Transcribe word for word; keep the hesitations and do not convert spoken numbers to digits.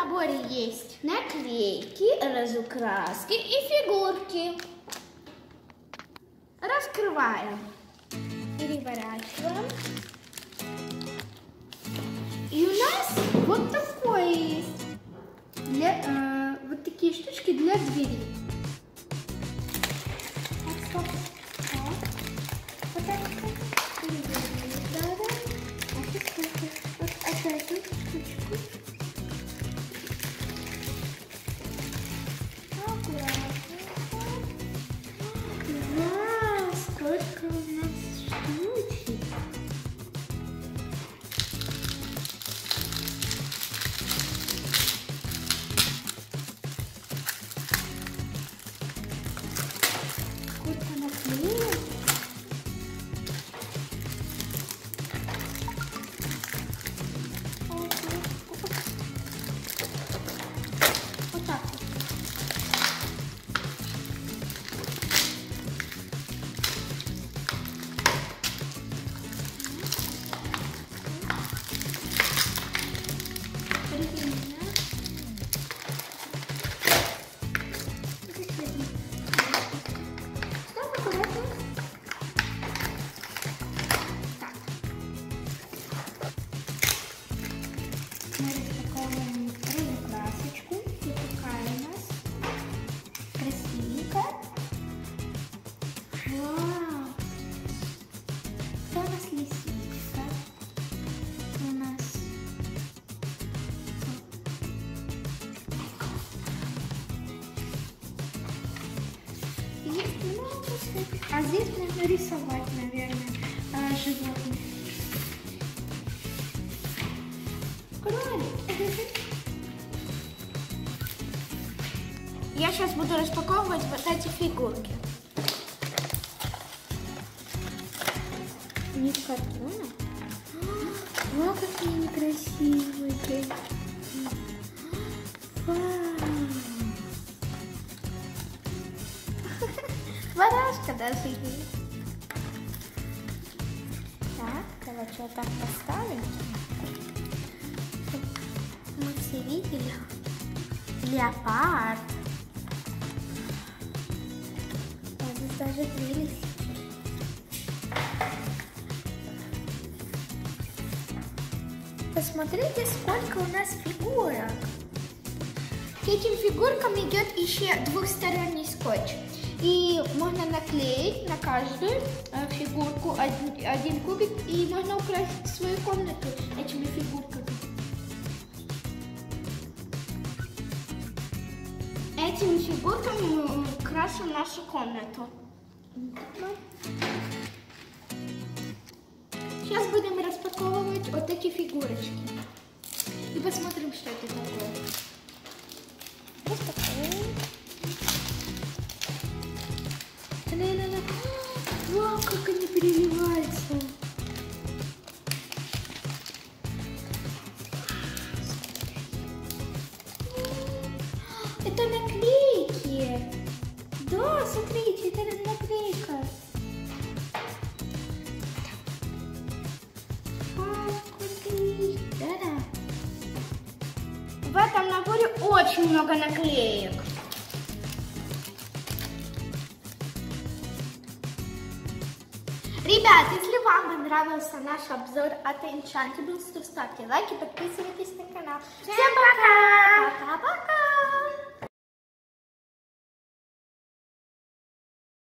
наборе есть наклейки, разукраски и фигурки. Раскрываем. Переворачиваем. И у нас вот такое есть. Для, э, вот такие штучки для двери. Так, стоп. Вот так. Да, да. А сейчас вот опять эту штучку. Аккуратно. Вау, сколько у нас штучек. Сколько наклеек. Вот так вот. Мы распаковываем разукрасочку. Вот такая у нас. Красивенькая. Вау! Это у нас лисичка. У нас есть много всяких. А здесь можно рисовать, наверное, животных. Я сейчас буду распаковывать вот эти фигурки. Не в картоне. О, какие они красивые. Вау. Барашка даже есть. Так, давайте вот так поставим. Мы все видели. Леопард. А здесь даже две лисички. Посмотрите, сколько у нас фигурок. К этим фигуркам идет еще двухсторонний скотч. И можно наклеить на каждую фигурку один, один кубик. И можно украсить свою комнату этими фигурками. Этими фигурками мы украсим нашу комнату. Сейчас будем распаковывать вот эти фигурочки. И посмотрим, что это такое. Распаковываем. Вау, как они переливаются. Это наклейки. Да, смотрите, это наклейка. Да-да. В этом наборе очень много наклеек. Ребят, если вам понравился наш обзор от Enchantables, то ставьте лайки, подписывайтесь на канал. Всем пока!